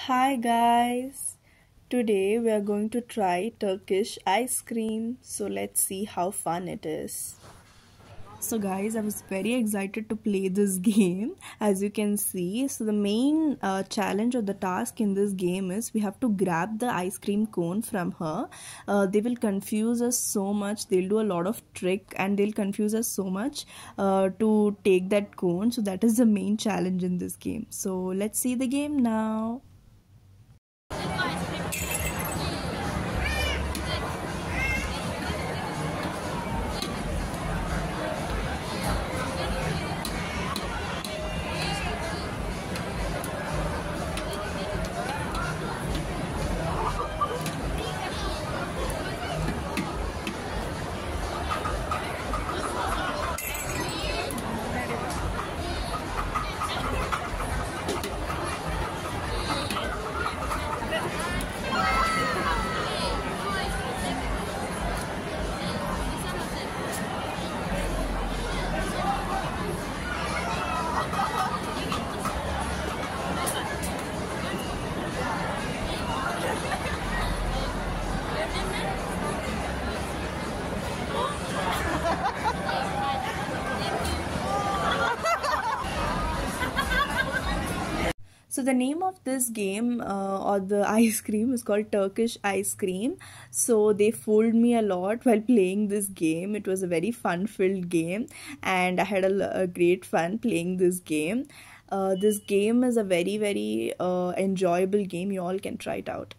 Hi guys! Today we are going to try Turkish ice cream. So let's see how fun it is. So guys, I was very excited to play this game, as you can see. So the main challenge or the task in this game is we have to grab the ice cream cone from her. They will confuse us so much. They'll do a lot of trick and they'll confuse us so much to take that cone. So that is the main challenge in this game. So let's see the game now. So the name of this game or the ice cream is called Turkish ice cream. So they fooled me a lot while playing this game. It was a very fun-filled game and I had a great fun playing this game. This game is a very enjoyable game. You all can try it out.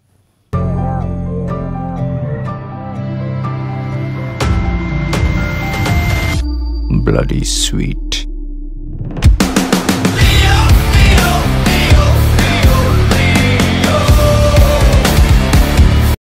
Bloody sweet.